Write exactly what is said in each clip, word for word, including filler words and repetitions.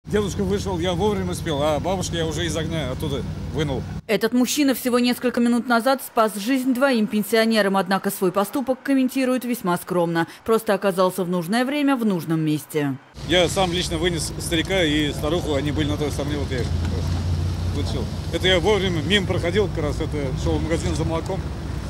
Дедушка вышел, я вовремя успел, а бабушку я уже из огня оттуда вынул. Этот мужчина всего несколько минут назад спас жизнь двоим пенсионерам, однако свой поступок комментирует весьма скромно. Просто оказался в нужное время в нужном месте. Я сам лично вынес старика и старуху, они были на той стороне, вот я их вытащил. Это я вовремя мимо проходил, как раз это шел в магазин за молоком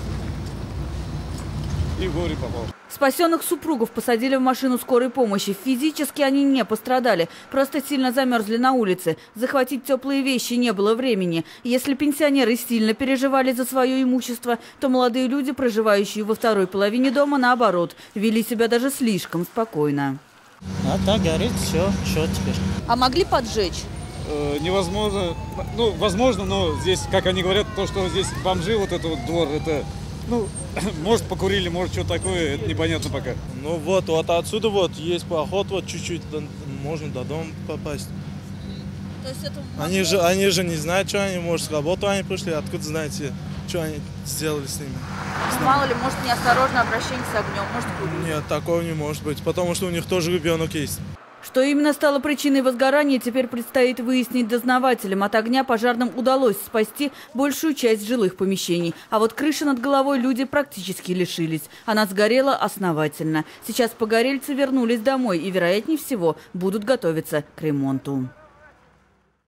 и вовремя попал. Спасенных супругов посадили в машину скорой помощи. Физически они не пострадали, просто сильно замерзли на улице. Захватить теплые вещи не было времени. Если пенсионеры сильно переживали за свое имущество, то молодые люди, проживающие во второй половине дома, наоборот, вели себя даже слишком спокойно. А так горит все, что теперь? А могли поджечь? Э, невозможно, ну, возможно, но здесь, как они говорят, то, что здесь бомжи, вот этот вот двор, это... Ну, может, покурили, может, что такое, это непонятно пока. Ну вот, вот отсюда вот есть проход, вот чуть-чуть можно до дома попасть. То есть это... Они же, они же не знают, что они, может, с работы они пришли, откуда знаете, что они сделали с ними. Ну, мало ли, может, неосторожное обращение с огнем, может, курить. Нет, такого не может быть, потому что у них тоже ребенок есть. Что именно стало причиной возгорания, теперь предстоит выяснить дознавателям. От огня пожарным удалось спасти большую часть жилых помещений. А вот крыши над головой люди практически лишились. Она сгорела основательно. Сейчас погорельцы вернулись домой и, вероятнее всего, будут готовиться к ремонту.